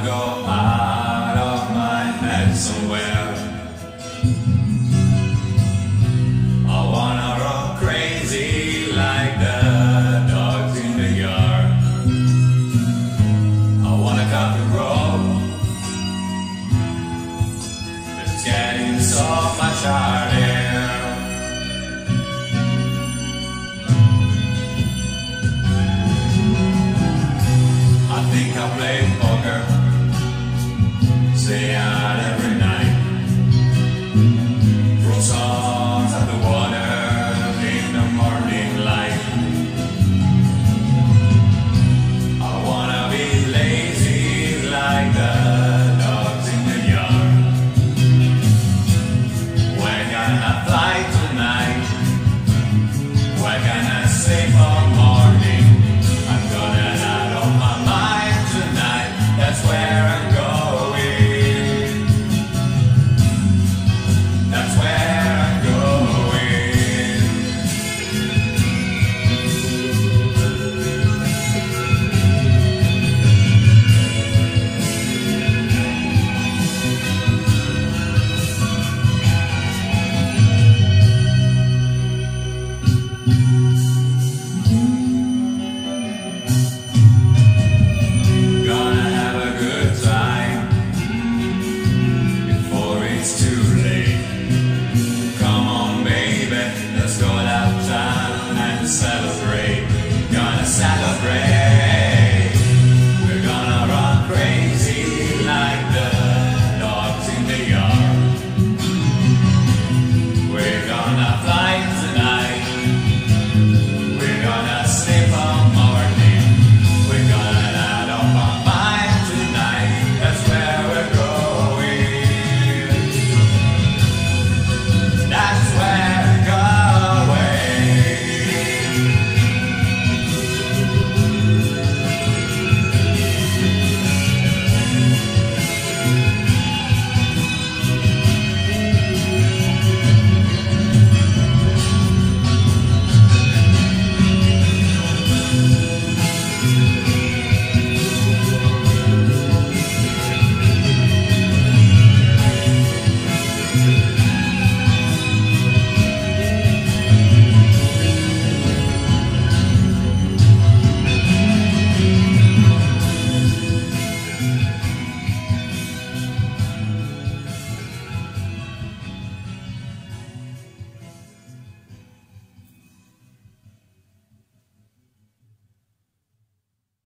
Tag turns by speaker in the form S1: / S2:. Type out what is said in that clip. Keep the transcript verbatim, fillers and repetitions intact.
S1: go out of my head somewhere. I wanna run crazy like the dogs in the yard. I wanna cut the road. It's getting so much harder. I think I play poker. Say I never